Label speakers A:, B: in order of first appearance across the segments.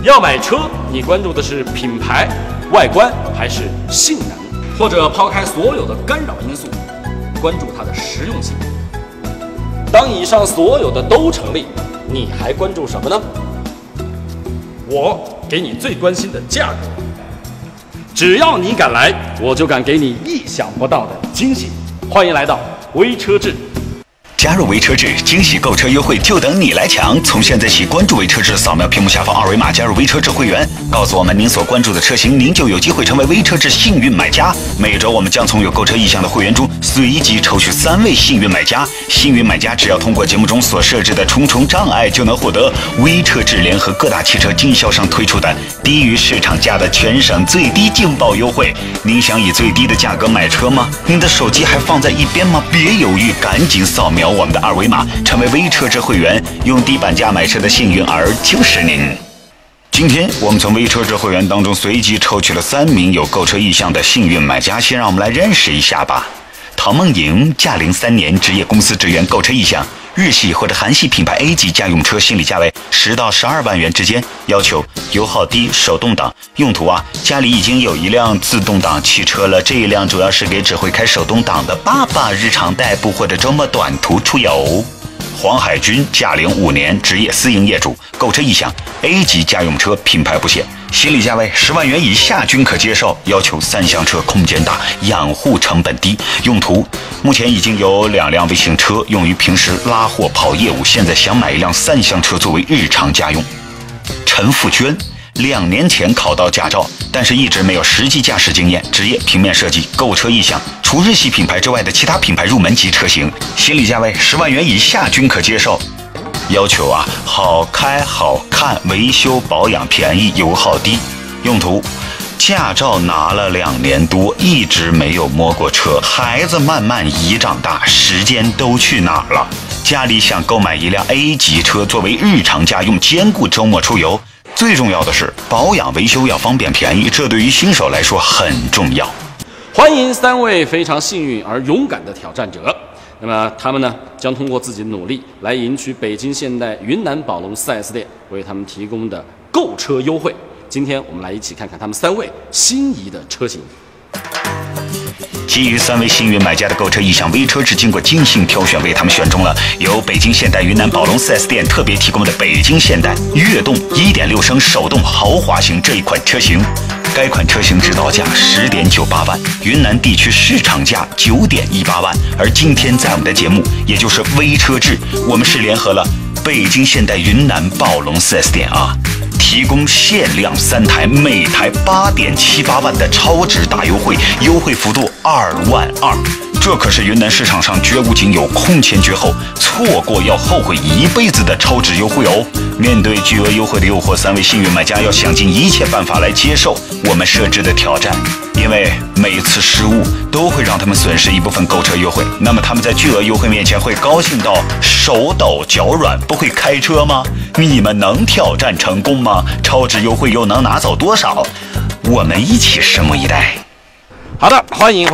A: 要买车，你关注的是品牌、外观还是性能？或者抛开所有的干扰因素，关注它的实用性？当以上所有的都成立，你还关注什么呢？我给你最关心的价格，只要你敢来，我就敢给你意想不到的惊喜。欢迎来到微车志。
B: 加入微车志，惊喜购车优惠就等你来抢！从现在起，关注微车志，扫描屏幕下方二维码加入微车志会员，告诉我们您所关注的车型，您就有机会成为微车志幸运买家。每周我们将从有购车意向的会员中随机抽取3位幸运买家，幸运买家只要通过节目中所设置的重重障碍，就能获得微车志联合各大汽车经销商推出的低于市场价的全省最低劲爆优惠。您想以最低的价格买车吗？您的手机还放在一边吗？别犹豫，赶紧扫描我们的二维码，成为微车志会员，用低板价买车的幸运儿就是您。今天我们从微车志会员当中随机抽取了3名有购车意向的幸运买家，先让我们来认识一下吧。陶梦莹，驾龄3年，职业公司职员，购车意向日系或者韩系品牌 A 级家用车，心理价位10到12万元之间，要求油耗低，手动挡。用途家里已经有一辆自动挡汽车了，这一辆主要是给只会开手动挡的爸爸日常代步或者周末短途出游。黄海军，驾龄5年，职业私营业主，购车意向 A 级家用车，品牌不限，心理价位10万元以下均可接受，要求3厢车，空间大，养护成本低。用途目前已经有2辆微型车用于平时拉货跑业务，现在想买一辆3厢车作为日常家用。陈富娟，2年前考到驾照，但是一直没有实际驾驶经验，职业平面设计，购车意向除日系品牌之外的其他品牌入门级车型，心理价位10万元以下均可接受。要求好开好看，维修保养便宜，油耗低。用途驾照拿了2年多，一直没有摸过车，孩子慢慢一长大，时间都去哪儿了？家里想购买一辆 A 级车作为日常家用，兼顾周末出游。最重要的是保养维修要方便便宜，这对于新手来说很重要。
A: 欢迎3位非常幸运而勇敢的挑战者。那么他们呢，将通过自己的努力来赢取北京现代云南宝龙 4S 店为他们提供的购车优惠。今天我们来一起看看他们3位心仪的车型。
B: 基于3位幸运买家的购车意向，微车志经过精心挑选，为他们选中了由北京现代云南宝龙 4S 店特别提供的北京现代悦动 1.6 升手动豪华型这一款车型。该款车型指导价10.98万，云南地区市场价9.18万。而今天在我们的节目，也就是微车志，我们是联合了北京现代云南宝龙 4S 店提供限量3台，每台8.78万的超值大优惠，优惠幅度2万2。这可是云南市场上绝无仅有，空前绝后，错过要后悔一辈子的超值优惠哦！面对巨额优惠的诱惑，3位幸运买家要想尽一切办法来接受我们设置的挑战，因为每次失误都会让他们损失一部分购车优惠。那么他们在巨额优惠面前会高兴到手抖脚软，不会开车吗？你们能挑战成功吗？超值优惠又能拿走多少？我们一起拭目以待。
A: 好的，欢迎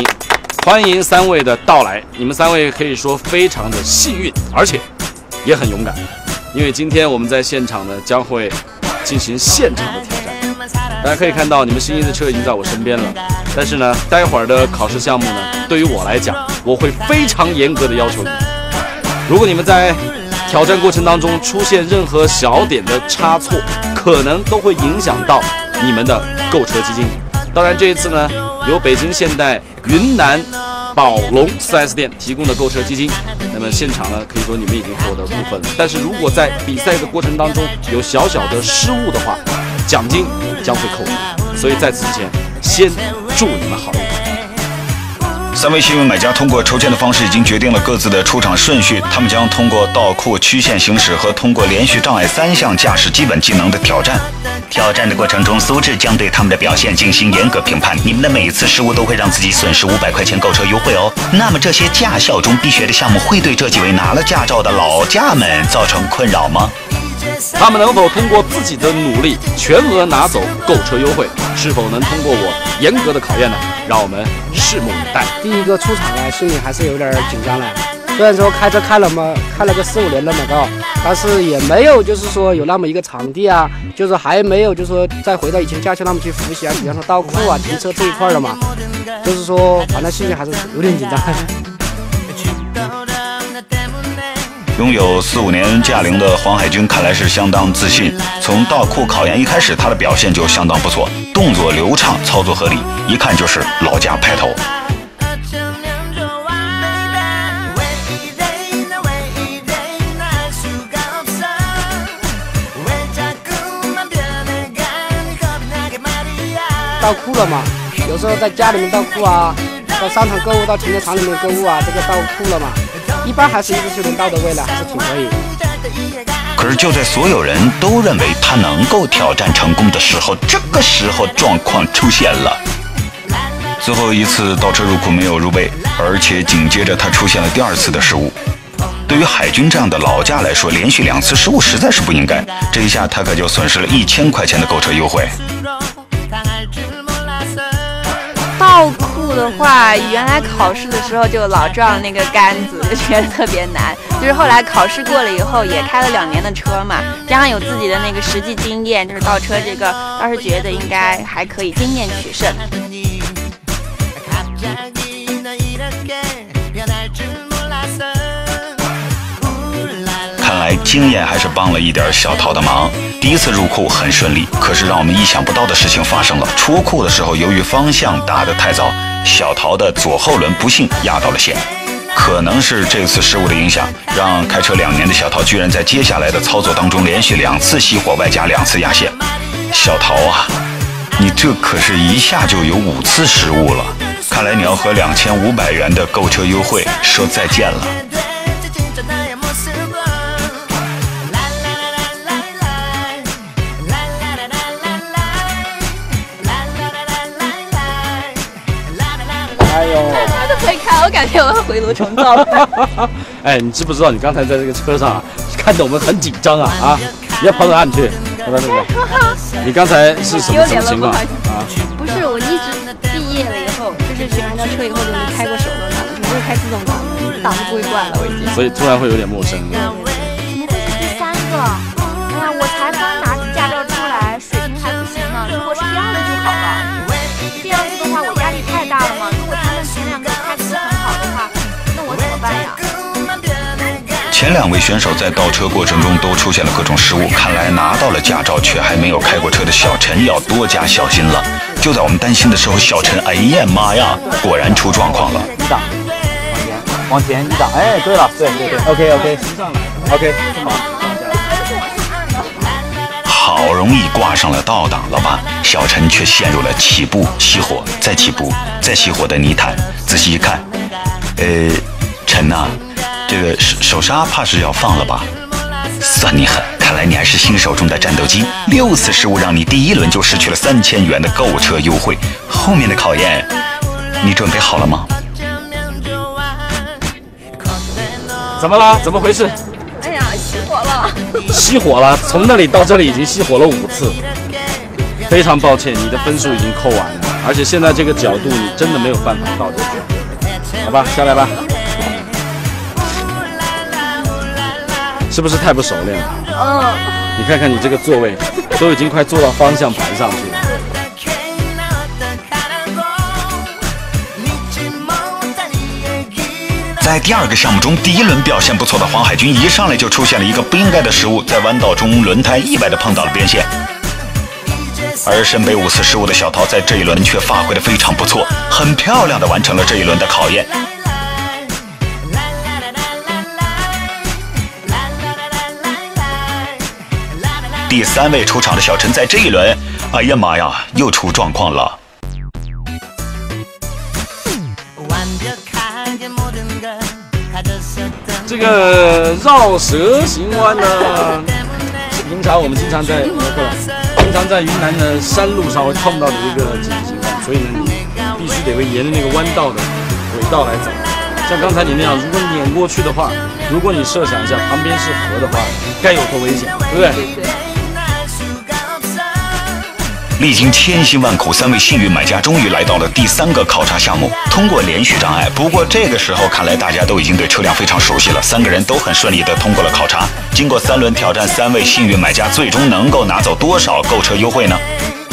A: 3位的到来。你们3位可以说非常的幸运，而且也很勇敢，因为今天我们在现场呢将会进行现场的挑战。大家可以看到，你们心仪的车已经在我身边了。但是呢，待会儿的考试项目呢，对于我来讲，我会非常严格的要求你。如果你们在挑战过程当中出现任何小点的差错，可能都会影响到你们的购车基金。当然，这一次呢，由北京现代云南宝龙 4S 店提供的购车基金，那么现场呢，可以说你们已经获得部分了。但是如果在比赛的过程当中有小小的失误的话，奖金将会扣除。所以在此之前，先祝你们好运。
B: 3位幸运买家通过抽签的方式已经决定了各自的出场顺序，他们将通过倒库、曲线行驶和通过连续障碍3项驾驶基本技能的挑战。挑战的过程中，苏志将对他们的表现进行严格评判，你们的每一次失误都会让自己损失500块钱购车优惠哦。那么这些驾校中必学的项目会对这几位拿了驾照的老驾们造成困扰吗？
A: 他们能否通过自己的努力全额拿走购车优惠？是否能通过我严格的考验呢？让我们拭目以待。
C: 第一个出场心里还是有点紧张的， 虽然说开车开了个4、5年了嘛，但是也没有就是说有那么一个场地啊，就是还没有就是说再回到以前驾校那么去复习啊，比方说倒库啊、停车这一块的嘛，就是说反正心里还是有点紧张。
B: 拥有4、5年驾龄的黄海军看来是相当自信。从倒库考研一开始，他的表现就相当不错，动作流畅，操作合理，一看就是老家派头。
C: 倒库了嘛，有时候在家里面倒库啊，到商场购物、到停车场里面购物啊，这个倒库了嘛，一般还是1至7轮倒的位了，还是挺可以。
B: 可是就在所有人都认为他能够挑战成功的时候，这个时候状况出现了。最后一次倒车入库没有入杯，而且紧接着他出现了第2次的失误。对于海军这样的老驾来说，连续2次失误实在是不应该。这一下他可就损失了1000块钱的购车优惠。
D: 倒库的话，原来考试的时候就老撞那个杆子，就觉得特别难。就是后来考试过了以后，也开了2年的车嘛，加上有自己的那个实际经验，就是倒车这个，倒是觉得应该还可以，经验取胜。
B: 看来经验还是帮了一点小陶的忙。第1次入库很顺利，可是让我们意想不到的事情发生了。出库的时候，由于方向打得太早，小陶的左后轮不幸压到了线。可能是这次失误的影响，让开车2年的小陶居然在接下来的操作当中连续2次熄火，外加2次压线。小陶啊，你这可是一下就有5次失误了，看来你要和2500元的购车优惠说再见了。
C: 哎呦，
D: 都可以看，我感觉我要回炉重造了。
A: 哎，你知不知道你刚才在这个车上啊，看得我们很紧张啊！你要跑哪里去？对不对？你刚才是什么情况啊？
D: 不是，我一直毕业了以后，就是学完车以后就没开过手动挡，全是开自动挡，档不会惯了我已经。
A: 所以突然会有点陌生。
D: 怎么会是第3个？哎呀，我才刚拿驾照出来，水平还不行呢。如果是第2个就好了。第2个的话，我压力太大了嘛。如果他们前2个开得很好的话，那我怎么办呀？
B: 前2位选手在倒车过程中都出现了各种失误，看来拿到了驾照却还没有开过车的小陈要多加小心了。就在我们担心的时候，小陈，哎呀妈呀，果然出状况了。
E: 1档，往前1档，哎，对了，对 ，OK，
B: 好容易挂上了倒档了吧？小陈却陷入了起步、熄火、再起步、再熄火的泥潭。仔细一看，陈呐，这个手刹怕是要放了吧？算你狠，看来你还是新手中的战斗机。6次失误让你第1轮就失去了3000元的购车优惠，后面的考验你准备好了吗？
A: 怎么了？怎么回事？
D: 哎呀，熄火了！
A: 熄火了，从那里到这里已经熄火了5次。非常抱歉，你的分数已经扣完了，而且现在这个角度你真的没有办法倒进去。好吧，下来吧。是不是太不熟练了？你看看你这个座位，都已经快坐到方向盘上去了。
B: 在第2个项目中，第1轮表现不错的黄海军一上来就出现了一个不应该的失误，在弯道中轮胎意外地碰到了边线。而身背5次失误的小陶在这一轮却发挥得非常不错，很漂亮地完成了这一轮的考验。第3位出场的小陈在这一轮，哎呀妈呀，又出状况了。
A: 这个绕蛇形弯呢，是平常我们经常在云南的山路上会碰到的一个紧急形弯，所以呢，你必须得沿着那个弯道的轨道来走。像刚才你那样，如果碾过去的话，如果你设想一下旁边是河的话，该有多危险，对不对？
D: 对。
B: 历经千辛万苦，3位幸运买家终于来到了第3个考察项目，通过连续障碍。不过这个时候看来大家都已经对车辆非常熟悉了，3个人都很顺利地通过了考察。经过3轮挑战，3位幸运买家最终能够拿走多少购车优惠呢？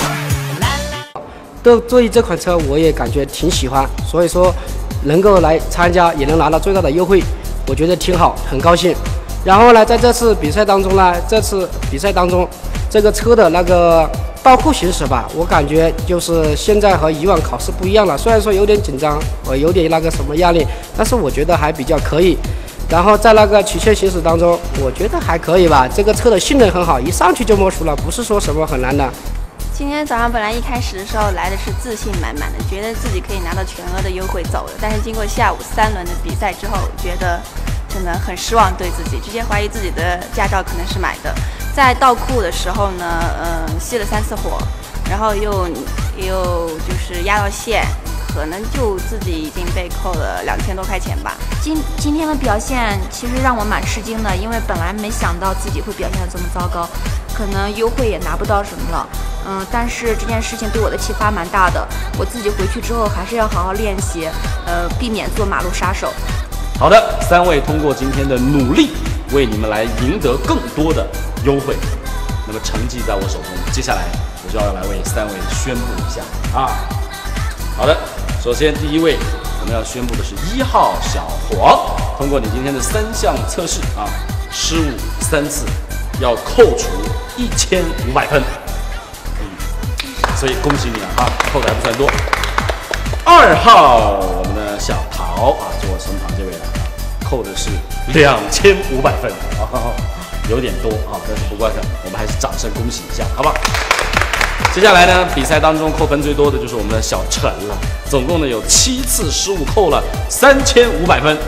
C: 对于这款车我也感觉挺喜欢，所以说能够来参加也能拿到最大的优惠，我觉得挺好，很高兴。然后呢，在这次比赛当中，这个车的那个倒库行驶吧，我感觉就是现在和以往考试不一样了。虽然说有点紧张，我有点那个什么压力，但是我觉得还比较可以。然后在那个曲线行驶当中，我觉得还可以吧。这个车的性能很好，一上去就摸熟了，不是说什么很难的。
D: 今天早上本来一开始的时候来的是自信满满的，觉得自己可以拿到全额的优惠走的，但是经过下午3轮的比赛之后，觉得真的很失望，对自己直接怀疑自己的驾照可能是买的。在倒库的时候呢，熄了3次火，然后又就是压到线，可能就自己已经被扣了2000多块钱吧。
F: 今天的表现其实让我蛮吃惊的，因为本来没想到自己会表现得这么糟糕，可能优惠也拿不到什么了。但是这件事情对我的启发蛮大的，我自己回去之后还是要好好练习，避免做马路杀手。
A: 好的，3位通过今天的努力，为你们来赢得更多的优惠。那么成绩在我手中，接下来我就要来为3位宣布一下啊。好的，首先第一位我们要宣布的是1号小黄，通过你今天的3项测试啊，失误3次，要扣除1500分。所以恭喜你啊，扣的还不算多。2号我们的小桃啊，就我身旁这位了啊，扣的是2500分啊，有点多啊，但是不过我们还是掌声恭喜一下，好不好？接下来呢，比赛当中扣分最多的就是我们的小陈了，总共呢有7次失误，扣了3500分，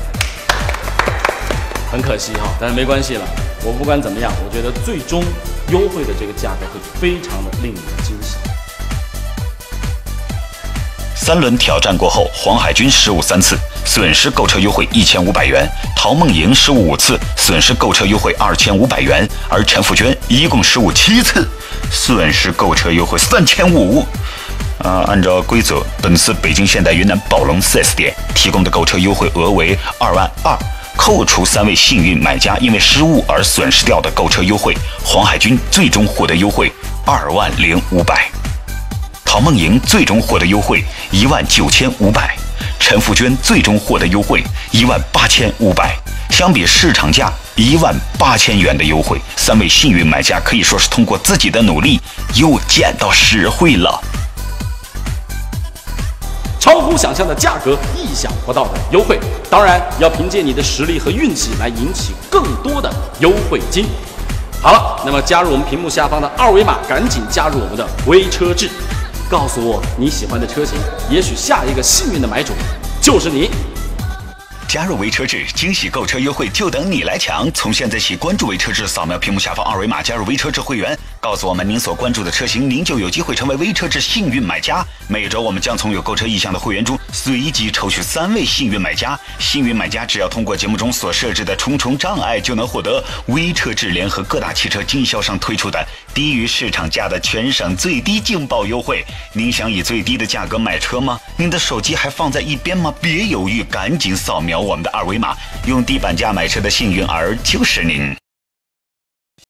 A: 很可惜哈，但是没关系了。我不管怎么样，我觉得最终优惠的这个价格会非常的令人惊喜。
B: 3轮挑战过后，黄海军失误3次，损失购车优惠1500元；陶梦莹失误5次，损失购车优惠2500元；而陈富娟一共失误7次，损失购车优惠3500。按照规则，本次北京现代云南宝龙 4S 店提供的购车优惠额为22000，扣除3位幸运买家因为失误而损失掉的购车优惠，黄海军最终获得优惠20500。陶梦莹最终获得优惠19500，陈富娟最终获得优惠18500。相比市场价18000元的优惠，3位幸运买家可以说是通过自己的努力又捡到实惠了。
A: 超乎想象的价格，意想不到的优惠，当然要凭借你的实力和运气来赢取更多的优惠金。好了，那么加入我们屏幕下方的2维码，赶紧加入我们的微车志。告诉我你喜欢的车型，也许下一个幸运的买主就是你。
B: 加入微车志，惊喜购车优惠就等你来抢！从现在起，关注微车志，扫描屏幕下方2维码加入微车志会员，告诉我们您所关注的车型，您就有机会成为微车志幸运买家。每周我们将从有购车意向的会员中随机抽取3位幸运买家，幸运买家只要通过节目中所设置的重重障碍，就能获得微车志联合各大汽车经销商推出的低于市场价的全省最低劲爆优惠。您想以最低的价格买车吗？您的手机还放在一边吗？别犹豫，赶紧扫描我们的2维码，用低板价买车的幸运儿就是您。